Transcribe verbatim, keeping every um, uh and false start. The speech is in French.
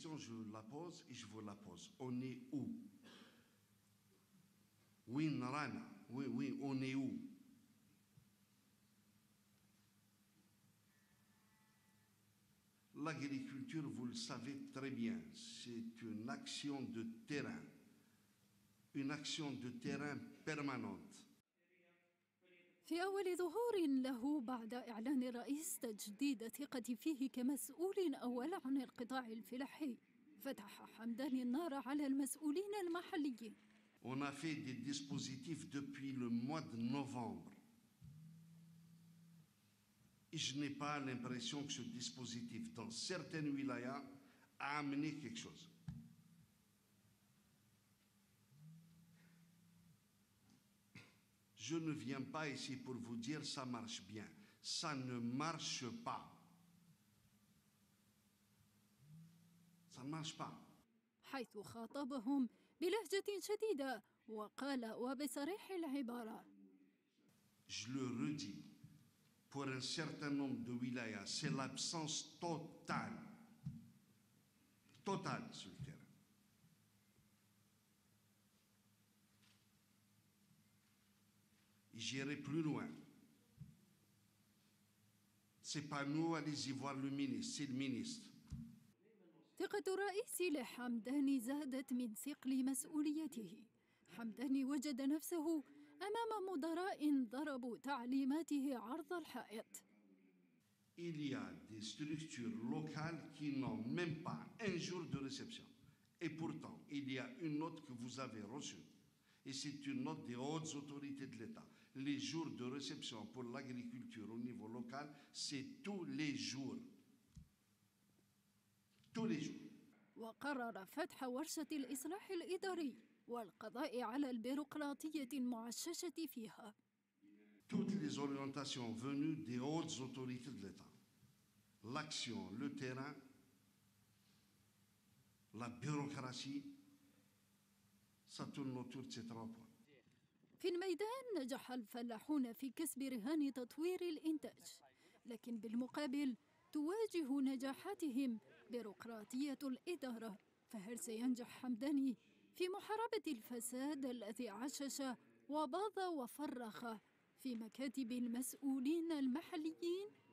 question, je la pose et je vous la pose. On est où? Oui, Narana. Oui, oui, on est où? L'agriculture, vous le savez très bien, c'est une action de terrain, une action de terrain permanente. في أول ظهور له بعد إعلان الرئيس تجديد ثقة فيه كمسؤول أول عن القطاع الفلاحي، فتح حمداني النار على المسؤولين المحليين. On a fait des dispositifs depuis le mois de novembre. Et je n'ai pas l'impression que ce dispositif, dans certaines wilayas, a amené quelque chose. Je ne viens pas ici pour vous dire ça marche bien. Ça ne marche pas. Ça ne marche pas. حيث خاطبهم بلهجة شديدة وقال وبصريح العبارة. Je le redis, pour un certain nombre de wilayas, c'est l'absence totale, totale sur le terrain. J'irai plus loin. C'est pas nous, allez-y voir le ministre, c'est le ministre. ثقة الرئيس لحمداني زادت من ثقل مسؤوليته. حمداني وجد نفسه أمام مدراء ضربوا تعليماته عرض الحائط. Il y a des structures locales qui n'ont même pas un jour de réception. Et pourtant, il y a une note que vous avez reçue. Et c'est une note des hautes autorités de l'État. Les jours de réception pour l'agriculture au niveau local, c'est tous les jours. Tous les jours. وقرر فتح ورشة الإصلاح الإداري والقضاء على البيروقراطية المعششة فيها. Toutes les orientations venues des hautes autorités de l'État. L'action, le terrain, la bureaucratie, ça tourne autour de ces trois points. في الميدان نجح الفلاحون في كسب رهان تطوير الإنتاج، لكن بالمقابل تواجه نجاحاتهم بيروقراطية الإدارة. فهل سينجح حمداني في محاربة الفساد الذي عشش وباض وفرخ في مكاتب المسؤولين المحليين؟